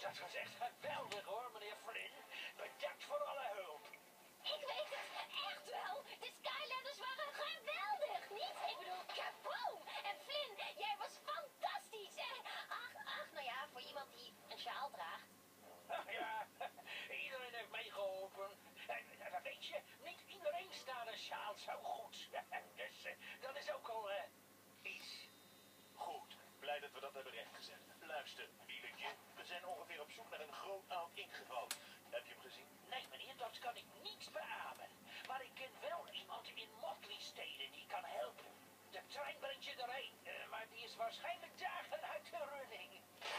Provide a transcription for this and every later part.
had gezegd, geweldig hoor, meneer Flynn. Bedankt voor alle hulp. Ik weet het, echt wel. De Skylanders waren geweldig, niet? Ik bedoel, kaboom! En Flynn, jij was fantastisch. Ach, nou ja, voor iemand die een sjaal draagt. Ach ja, iedereen heeft meegeholpen. Weet je, niet iedereen staat een sjaal zo goed. Dus dat is ook al iets. Goed, blij dat we dat hebben rechtgezet. Luister, Bieletje, we zijn ongeveer op zoek naar een groot oud inktgeval. Heb je hem gezien? Nee meneer, dat kan ik niet beamen. Maar ik ken wel iemand in Motley-steden die kan helpen. De trein brengt je erheen, maar die is waarschijnlijk dagen uit de running.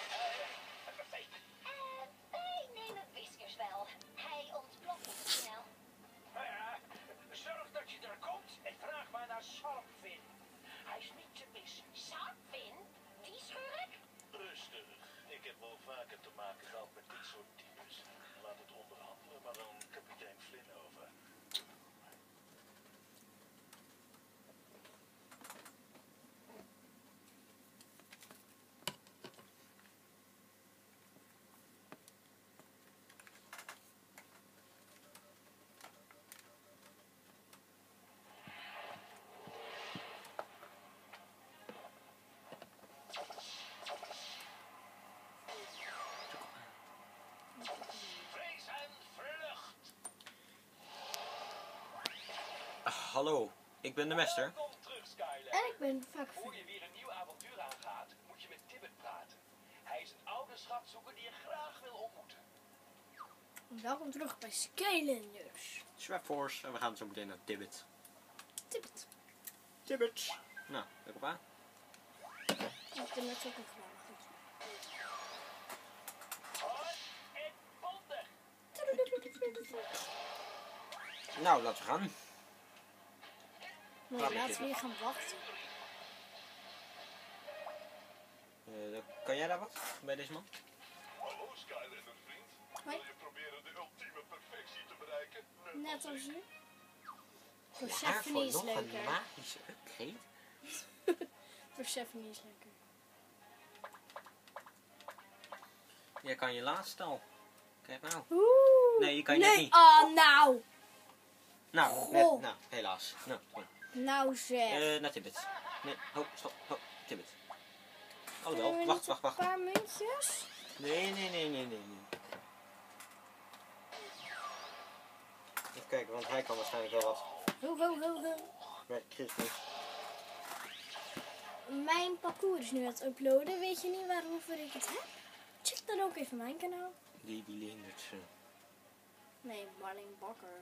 Wij nemen Whiskers wel. Hij ontploft niet zo snel. Nou ja, zorg dat je er komt en vraag maar naar Sharpfin. Hij is niet te missen. Sharpfin? Die schurk? Rustig. Ik heb wel vaker te maken gehad met dit soort types. Laat het onderhandelen maar aan kapitein Flynn over. Vrees en vlucht. Hallo, ik ben de mester. Kom terug, Skyler. En ik ben vaak Voor je weer een nieuw avontuur aangaat, moet je met Tibbet praten. Hij is een oude schatzoeker die je graag wil ontmoeten. Welkom terug bij Skylanders. Swapforce en we gaan zo meteen naar Tibbet. Tippet. Tibbet. Nou, druk op aan. Ik ben net ook nog gedaan. Goed. Hoi en bondig. Nou, laten we gaan. Nee, laten we hier gaan wachten. Kan jij daar wat bij deze man? Hallo Skylander vriend. Hoi. Wil je proberen de ultieme perfectie te bereiken? Net als u. Voor Persephone is nog een leuker. magische upgrade? Persephone is lekker. Jij kan je laatste al. Kijk nou. Oeh. Nee, je kan net niet. Oh, nou. Nou, Goh. nou, helaas. Nou, kom. Nou zeg. Naar Tibbet. Nee, ho, stop, ho, Tibbet. Kunnen we Alhoewel, niet wacht. Een paar muntjes. Nee. Even kijken, want hij kan waarschijnlijk wel wat. Ho. Nee, Chris niet. Mijn parcours is nu aan het uploaden. Weet je niet waarover ik het heb? Check dan ook even mijn kanaal. Die lindert ze. Nee, Marleen Bakker.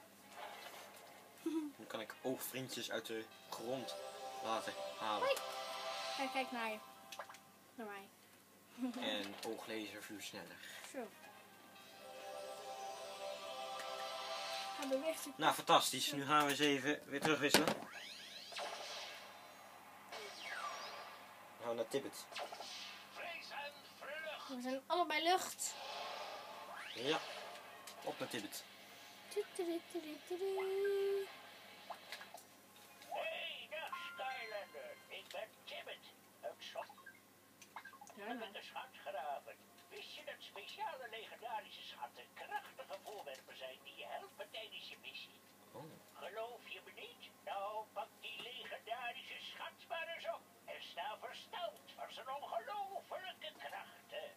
Dan kan ik oogvriendjes uit de grond laten halen. Hoi. Kijk naar je. Naar mij. En ooglaser vuur sneller. Zo. Ga beweegt het. Nou, fantastisch. Nu gaan we eens even weer terugwisselen. We gaan naar Tibbet. Vrees en vlucht. We zijn allebei lucht. Ja, op naar Tibbet. Hey, dag Skylander. Ik ben Tibbet. Een sok. Ja, Met de schatgraven. Wist je dat speciale legendarische schatten krachtige voorwerpen zijn die je helpen tijdens je missie? Oh. Geloof je me niet? Nou, pak die legendarische schat maar eens op. En sta versteld van zijn ongelofelijke krachten.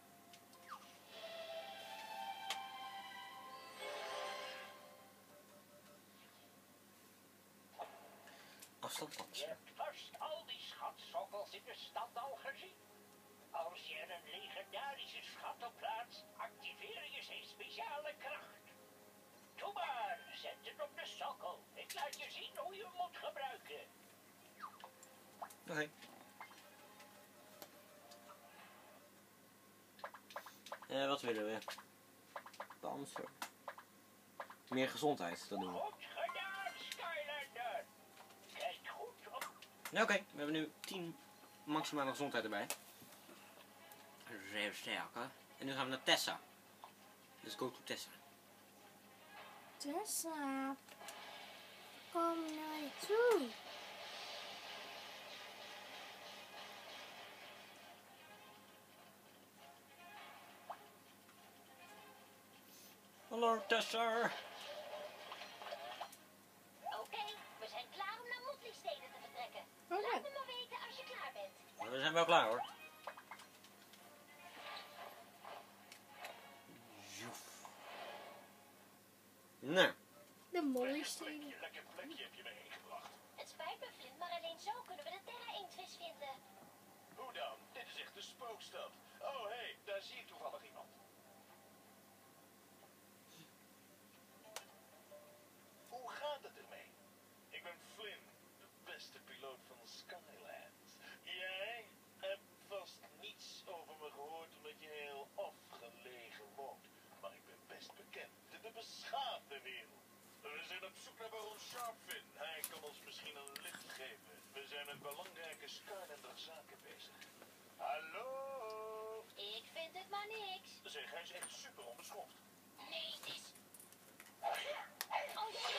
Afstand Je langs. hebt vast al die schatsokkels in de stad al gezien. Als je er een legendarische schat op plaatst, activeer je zijn speciale kracht. Doe maar, zet het op de sokkel. Ik laat je zien hoe je hem moet gebruiken. Oké. Wat willen we? Panzer. Meer gezondheid, dat doen we. Goed gedaan, Skylander. Kijk goed op. Ja, oké. We hebben nu 10 maximale gezondheid erbij. Zeer sterker. En nu gaan we naar Tessa. Let's go to Tessa. Tessa. Kom naar je toe. Hallo Tessa. Oké, we zijn klaar om naar Motley-steden te vertrekken. Oké. Laat me maar weten als je klaar bent. We zijn wel klaar hoor. Joef. Nou, De Motley-steden. Lekker plekje heb je me heen gebracht. Het spijt me, Flint, maar alleen zo kunnen we de Terra-inktvis vinden. Hoe dan? Dit is echt de spookstad. Oh, hé, daar zie ik toevallig iemand. Hoe gaat het ermee? Ik ben Flynn, de beste piloot van Skylands. Jij hebt vast niets over me gehoord omdat je heel afgelegen woont. Maar ik ben best bekend in de beschaafde wereld. We zijn op zoek naar baron Sharpfin. Hij kan ons misschien een licht geven. We zijn met belangrijke Skylander zaken bezig. Hallo? Ik vind het maar niks. Zeg, hij is echt super onbeschoft. Nee, het is... Oh, nee.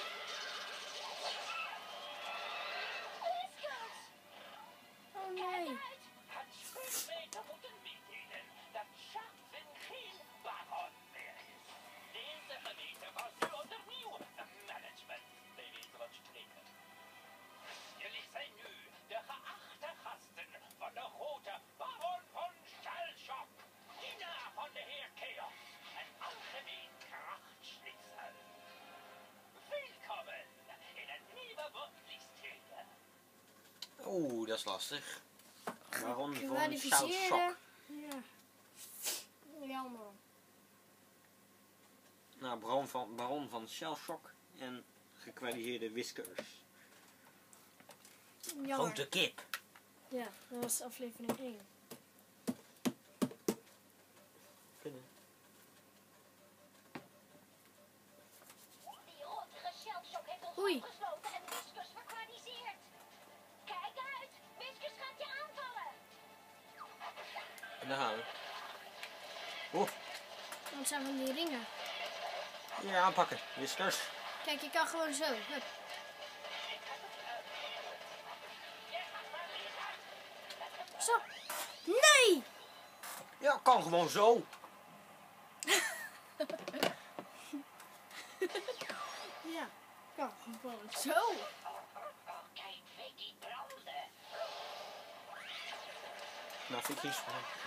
Whiskers! Oh Kijk nee. uit! Het speelmeter moeten meedelen dat Sharpfin geen baron meer is. Deze gemeente was nu onder nieuw management bij Nederlands spreken. Jullie zijn nu de geachte gasten van de grote baron van Shellshock, dienaar van de heer Chaos en algemeen krachtschnitzel. Welkom in een nieuwe Motley-stede. oeh, dat is lastig. Waarom van Kwalificeerde. Shellshock? Ja. Jammer. Nou, baron van Shellshock en gekwalificeerde Whiskers. Jammer. Grote kip. Ja, dat was aflevering 1. Die rottige Shellshock heeft ons Oei. opgesloten en Whiskers verkwaliseerd. Kijk uit! Whiskers gaat je aanvallen! En daar gaan we. Oeh, Want zijn van die ringen. ja, aanpakken. Whiskers. Kijk, je kan gewoon zo. Hup. Zo. Nee! Ja, kan gewoon zo. Ja, kan gewoon zo. Oh, kijk, Vicky branden. Nou, vind ik geen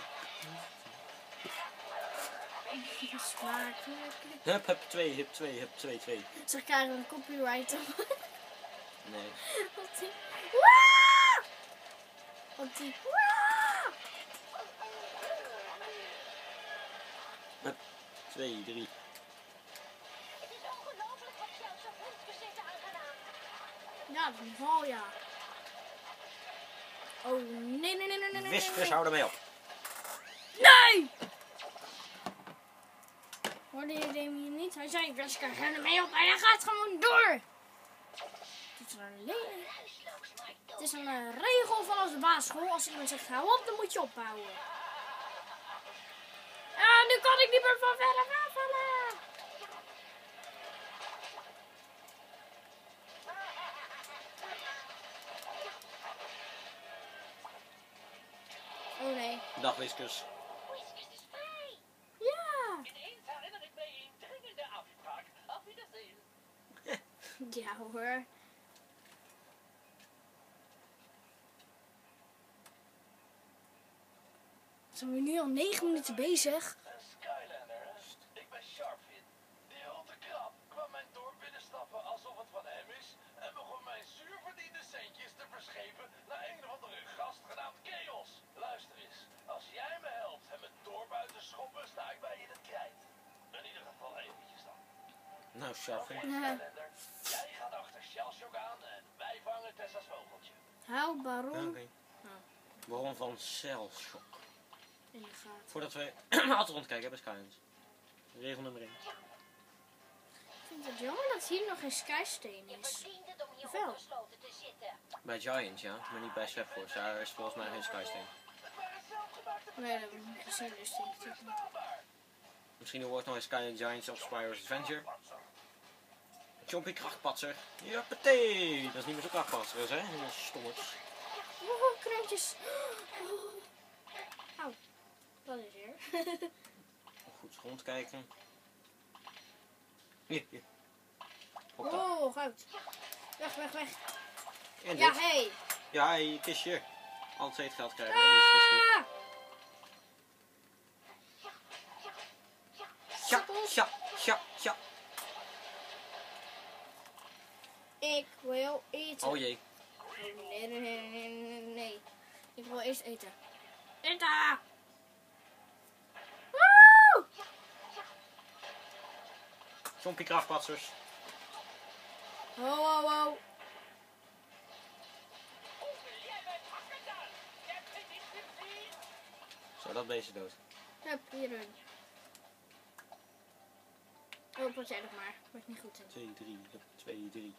Smakelijk. Hup, hup, 2, hup, 2, hup, 2, 2. Zeg, krijgen we een copyright op. Nee. Op die... Waaah! Op die... Waaah! Hup, 2, 3. Het is ongelooflijk wat Shellshock Whiskers heeft aangedaan. Ja, dat is wel ja. Oh, nee, nee, nee, nee, nee, nee. Whiskers, hou ermee op. Nee! Hoorde je hem hier niet? Hij zei, Whiskers, ga ermee op. En hij gaat gewoon door. Het is een Huisloos, maar Het is een regel van onze basisschool. Als iemand zegt hou op, dan moet je ophouden. Ah, nu kan ik niet meer van verder aanvallen. Oh nee. Dag, Whiskers. Whiskers is vrij. Ja. Ineens herinner ik mij een dringende afspraak. Auf Wiedersehen. Ja hoor. Zijn we nu al 9 minuten bezig? Een Skylander, hè? Ik ben Sharpfin. Die holte krab kwam mijn dorp binnenstappen alsof het van hem is en begon mijn zuurverdiende centjes te verschepen naar een of andere gast genaamd Chaos. Luister eens, als jij me helpt hem het dorp uit te schoppen, sta ik bij je in het krijt. In ieder geval eventjes dan. Nou, Sharpie. Skylander, jij gaat achter Shellshock aan en wij vangen Tessa's vogeltje. Hou baron Oké. Baron van Shellshock. in de gaten. Voordat we altijd rondkijken hebben, Skylands. Regel nummer 1. Ik vind het jammer dat hier nog geen skysteen Je is. verdient het om hier Wel. opgesloten te zitten. Bij Giants, ja, maar niet bij Swapforce. Daar is volgens mij geen skysteen. Nee, dat heb ik niet gezien, dus denk ik het niet. Misschien wordt nog eens Skyland Giants of Spyro's Adventure. Chompy krachtpatser. Jappatee! Dat is niet meer zo krachtpatser, hè? Dat is stommers. Oh, krantjes. Auw. Dat is weer. Goed rondkijken. Hier, hier. Op dat. Oh, goud. Weg, weg, weg. En Ja, dit. hey. Ja, hey, kistje. Altijd geld krijgen, hè, dus dat is goed. Ah! Tja, tja, tja, tja. Ik wil eten. Oh jee. Nee, nee, nee, nee, nee, nee. Ik wil eerst eten. Eten! Woe! Zompie krachtpatsers. Ho, ho, ho. Jij bent pakken dan. Jij bent niet gezien. Zo, dat beest is dood. Hup, hierin. Oh, pas jij nog maar. Wordt niet goed in. 2, 3, 2, 3.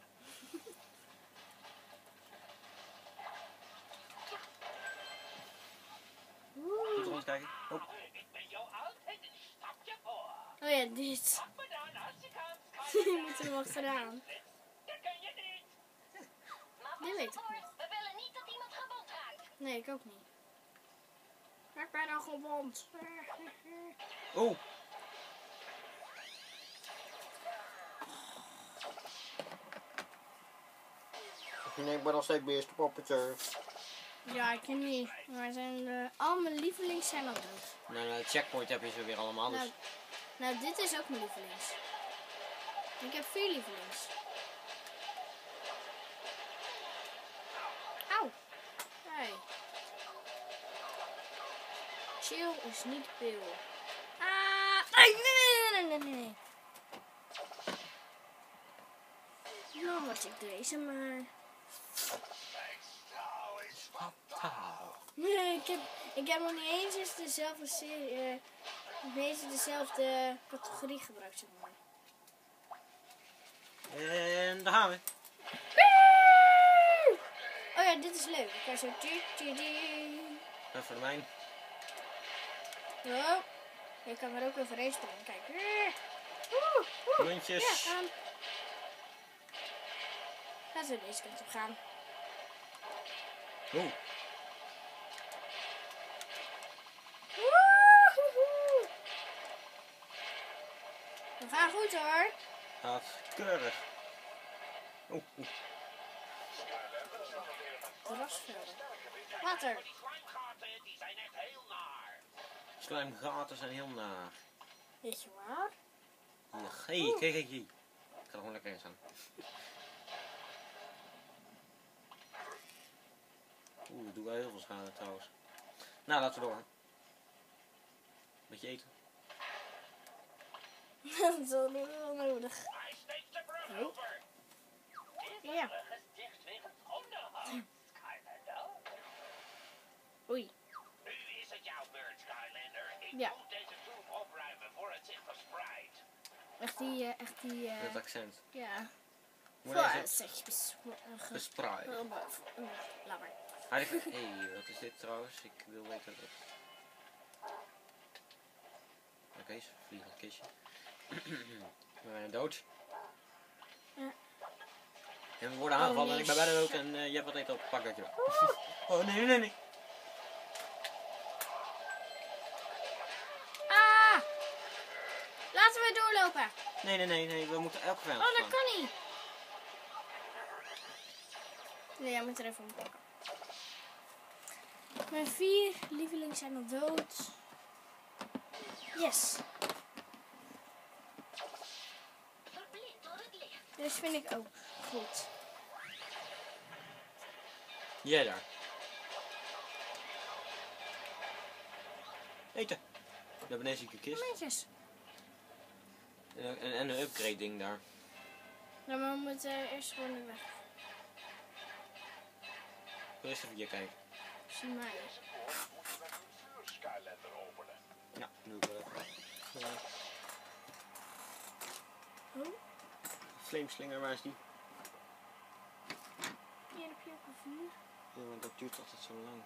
Goed rondkijken. Oh, Ik ben jou altijd een stapje voor. Oh ja, dit. Pak me dan als je kan. Je moet hem achteraan. Dat kan je niet. Maar Die pas weet ik ervoor, nog. we willen niet dat iemand gewond raakt. Nee, ik ook niet. Ik ben al gewond. oh. Nee, ik ben nog steeds beste poppetje. Ja, ik ken niet. Maar zijn al mijn lievelings zijn al dood. Nou, de checkpoint heb je ze weer allemaal. Dus. Nou, dit is ook mijn lievelings. Ik heb 4 lievelings. Auw. Hey. Chill is niet veel. Ah, nee, nee, nee, nee, nee, nee. Nou, wat ik deze maar. Nee, ik heb nog niet eens dezelfde serie, dezelfde categorie gebruikt, zeg maar. En daar gaan we. Oh ja, dit is leuk. Ik kan zo... Even voor de mijn. Oh, je kan er ook overheen springen. Kijk. Muntjes. Ja, laten we deze kant op gaan. Oeh. Woehoehoe. We gaan goed hoor. Gaat keurig. Oeh, oeh. Terrasvelden. Water. Die slijmgaten, die zijn echt heel naar. Slijmgaten zijn heel naar. Weet je waar? Hey, kijk, kijk, kijk. Ik ga er gewoon lekker in staan. Oeh, dat doet wel heel veel schade trouwens. Nou, laten we door. Beetje eten. Dat is wel nodig. Hij steekt de brug Oh. over. Ja. Brug is dicht wegens onderhoud. Skylander. Oei. Nu is het jouw beurt, Skylander. Ik Ja. moet deze troep opruimen voor het zich verspreidt. Echt die, Met accent. ja. Moet Voor deze zeg verspreid. Laat maar. Hey, wat is dit trouwens? Ik wil weten wat. Oké, vliegend kistje. We zijn dood. Ja. En we worden aangevallen en ik ben bijna dood en je hebt wat eten op. Pak dat je wel. Oh nee, nee, nee. Ah! Laten we doorlopen. Nee, nee, nee, nee. We moeten elke vijand Oh, dat slaan. kan niet. Nee, jij moet er even op pakken. Mijn 4 lievelings zijn al dood. Yes. Verblind door het licht. Dus vind ik ook goed. Jij daar. Eten. We hebben deze een kist. Momentjes. En een upgrade ding daar. Nou, maar we moeten eerst gewoon nu weg. Ik wil eerst even hier kijken. Zie mij. Moeten we een vuur Skylander openen? Ja, doe ik wel even. Oh, Flameslinger, waar is die? hier heb je ook een vuur. Ja, want dat duurt altijd zo lang.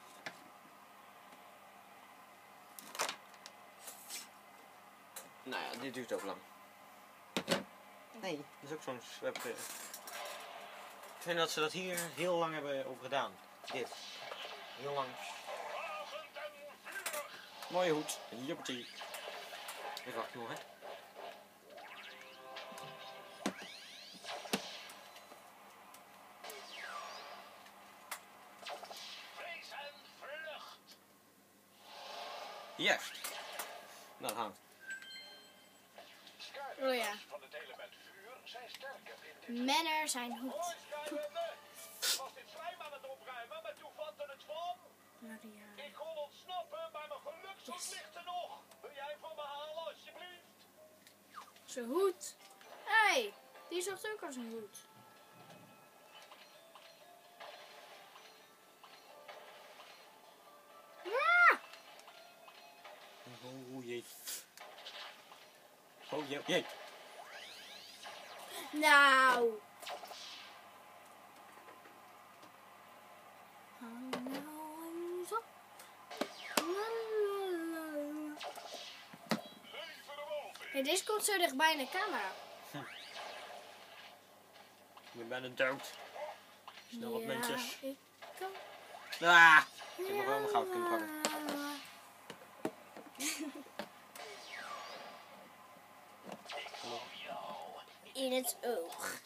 Nou ja, dit duurt ook lang. Nee, dat is ook zo'n swap. Ik vind dat ze dat hier heel lang hebben over gedaan. Dit. Heel lang. Razend en vurig! Mooie hoed. Juppertie. Even wachten nog, hè. Juist. Nou, gaan we. Oh ja. Van het element vuur zijn sterker in dit. Mannen zijn goed. Hoi, Skylander! Ik was dit slijm aan het opruimen, maar toen vatte het van. Maria. Ik kon ontsnappen, maar mijn gelukshoed Yes. ligt er nog. Wil jij van me halen, alsjeblieft? Zijn hoed. Hé, hey, die zocht ook als een hoed. Ah! Oh jee. Oh jee. Jee. Nou. Hou nou eens op. Leven de wolven! Hey, deze komt zo dichtbij in de camera. Ik ben bijna dood. Snel wat mensen. Ik kan. Ah! Ik heb nog wel mijn goud kunnen pakken. In het oog.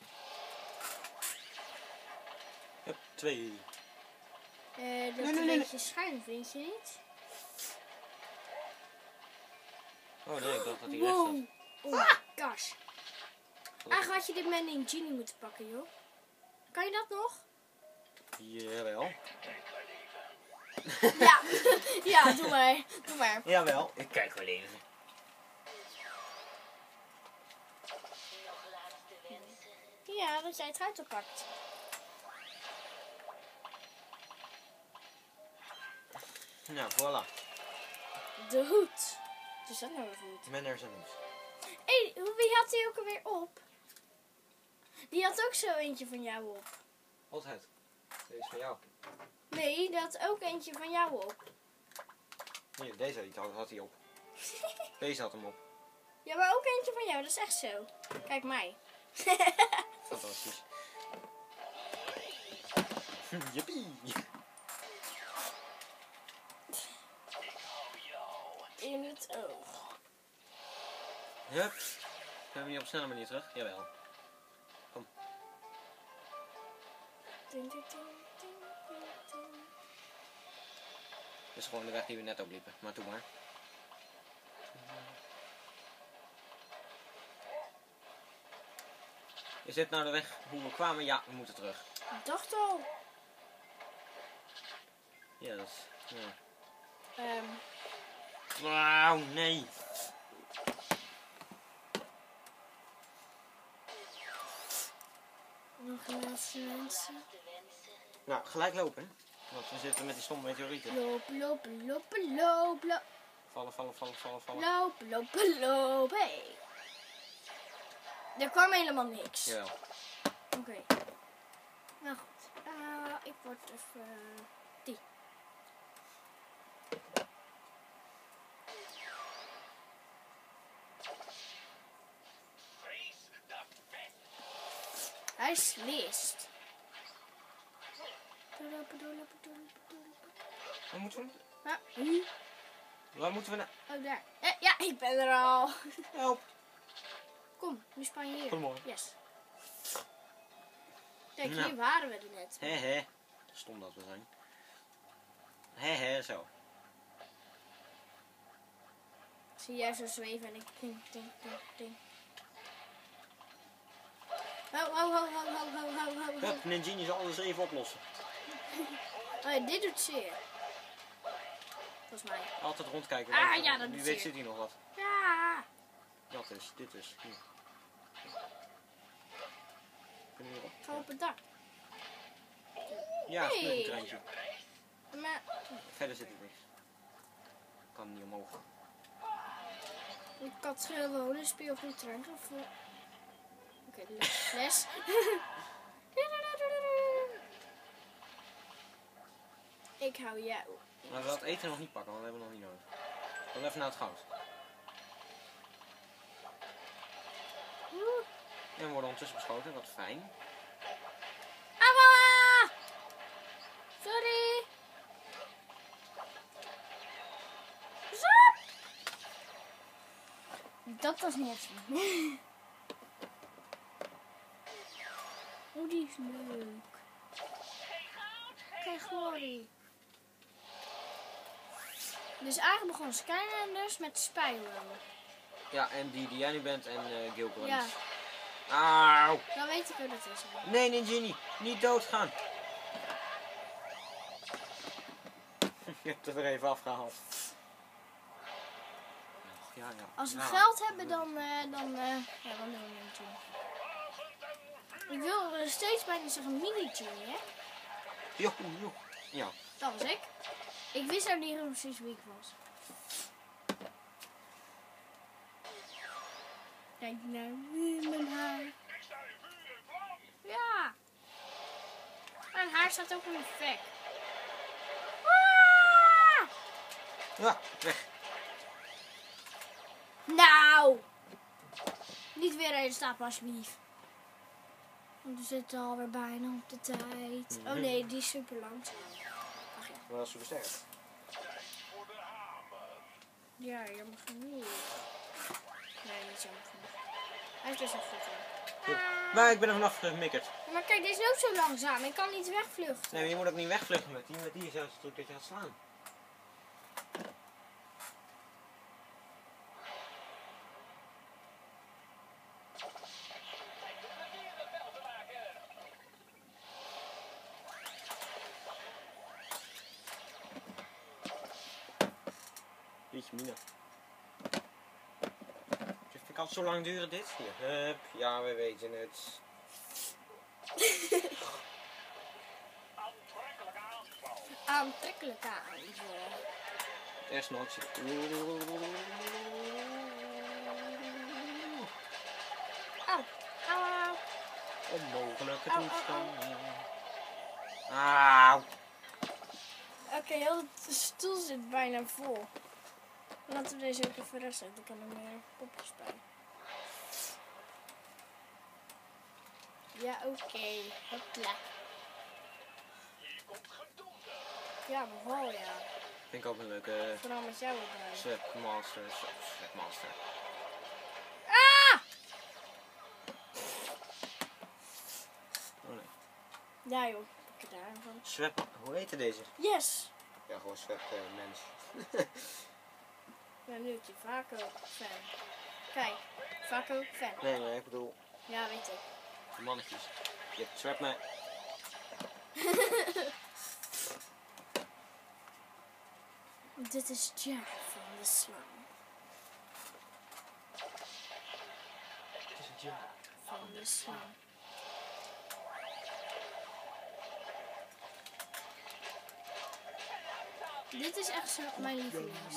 Hup, 2. Dat nee, een nee. beetje schuin, vind je niet? Oh nee, ik dacht dat hij recht zat. Wow. Oh my gosh. Eigenlijk had je dit met een genie moeten pakken, joh. Kan je dat nog? Jawel. Ja. Ja, doe maar. Doe maar. Jawel, ik kijk wel even. Nog laatste wensen. Ja, dat jij het eruit pakt. Nou, voilà. De hoed. Wat is dat nou weer voor hoed? Manners en hoed. Hé, wie had die ook alweer op? Die had ook zo eentje van jou op. Altijd. Deze is van jou. Nee, die had ook eentje van jou op. Hier, deze had hij op. Deze had hem op. Ja, maar ook eentje van jou, dat is echt zo. Kijk mij. Fantastisch. Jippie. In het oog. Hup. Kunnen we hier op snelle manier terug? Jawel. Ding, ding, ding, ding, ding, ding. Dit is gewoon de weg die we net opliepen. Maar doe maar. Is dit nou de weg hoe we kwamen? Ja, we moeten terug. Ik dacht al. Ja, dat is... Ja. Wauw, nee. Nog laatste mensen. Laatste wensen. Nou, gelijk lopen. Want we zitten met die stomme meteorieten. Lopen, lopen, lopen, lopen, Vallen, vallen, vallen, vallen, vallen. lopen, lopen, lopen. Hey. Er kwam helemaal niks. Jawel. Oké. Nou goed. Ik word even... die. Vrees de vet! Hij slist. Waar moeten we? Ja, nu. Waar moeten we naar? Oh, daar. Ja, ik ben er al. Help. Kom, nu span je hier. Goedemorgen. Yes. Kijk, Nou. hier waren we er net. He. Stom dat we zijn. He, zo. Zie jij zo zweven en ik ding, ding, ding, ding. Ho. Hup, Ninjini zal alles even oplossen. Oh ja, dit doet zeer. Volgens mij. Altijd rondkijken. Ah, want ja, dat wie doet weet zeer. zit hier nog wat. Ja. Dat is, dit is. Hier. Kunnen we hierop? Ga op het dak. Ja, Hey. vliegentreintje. Maar Verder zit er niks. Kan niet omhoog. ik had gewoon een speelgoedtrein of... Oké, les. Ik hou jou. Maar we hadden het eten nog niet pakken, want dat hebben we nog niet nodig. We gaan even naar het goud. En we worden ondertussen beschoten, wat fijn. Awa! Sorry. Stop! Dat was niet echt zo. Oh, die is leuk. Kijk, glorie. Dus eigenlijk begon Skylanders met Spyro. Ja, en die jij nu bent en Gilgrunts. Ja, Auw! dan weet ik hoe dat is. Nee, Ninjini, niet doodgaan. Je hebt het er even afgehaald. Ja. Als we Ja. geld hebben, dan doen we een tune. Ik wil steeds bijna zeggen mini-tune, hè? Joh. Ja. Dat was ik. Ik wist nou niet precies wie ik was. Kijk nou, mijn haar. Ja. Mijn haar staat ook in de fik. Ah! Ja, weg. Nou! Niet weer een stapel alsjeblieft. Want we zitten alweer bijna op de tijd. Oh nee, die is super langzaam. Ach ja. Dat was super sterk. Voor de hamer. Ja, jammer genoeg. Nee, niet jammer genoeg. Hij is dus echt goed. Maar ik ben er vanaf gemikkerd. Maar kijk, dit is ook zo langzaam. Ik kan niet wegvluchten. Nee, maar je moet ook niet wegvluchten met die. Met die is juist het truc dat je gaat slaan. Jeetje mina. Het kan zo lang duren dit? Hier. Hup, ja, we weten het. Aantrekkelijke aanval. Aantrekkelijke aanval. Eerst nog iets. Au, au. Onmogelijke Au, au, toestand. Auw. Oké, heel de stoel zit bijna vol. Laten we deze ook even verrassen. Dan kan er meer popjes bij. Ja, oké. Hopla. Hier komt gedonder. Ja, beval ja. Vind ik ook een leuke Vooral met jou erbij. Swapmaster. Ah! Oh nee. Ja joh, pak je daar van. Swap, hoe heette deze? Yes! Ja, gewoon Swap mens. Ik ben nu die Vaco fan. Kijk, Vaco fan. Nee, maar ik bedoel, Ja, weet ik. mannetjes. Je hebt Swap me. Dit is Jack van de slang. Van de slang. Dit is echt zo mijn lievelings.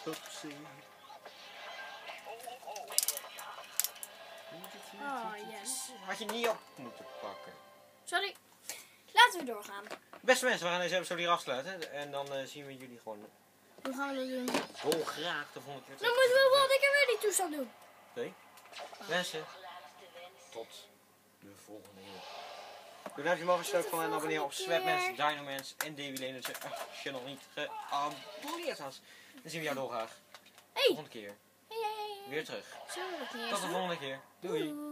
Oh, yes. Had je niet op moeten pakken. Sorry. Laten we doorgaan. Beste mensen, we gaan deze episode hier afsluiten. En dan zien we jullie gewoon Hoe gaan we dat doen? dolgraag de volgende keer Dan terug. moeten we wel ik weer die toestand doen. Nee. Mensen, tot de volgende keer. Doe duimpje omhoog als je het leuk vond en abonneer op Swapmans, Dynamans en Davy Lane als je nog niet geabonneerd was. Dan zien we jou dolgraag. Hey. Volgende keer. Hey. Weer terug. Zo wil ik niet Tot eens, de hoor. volgende keer. Doei.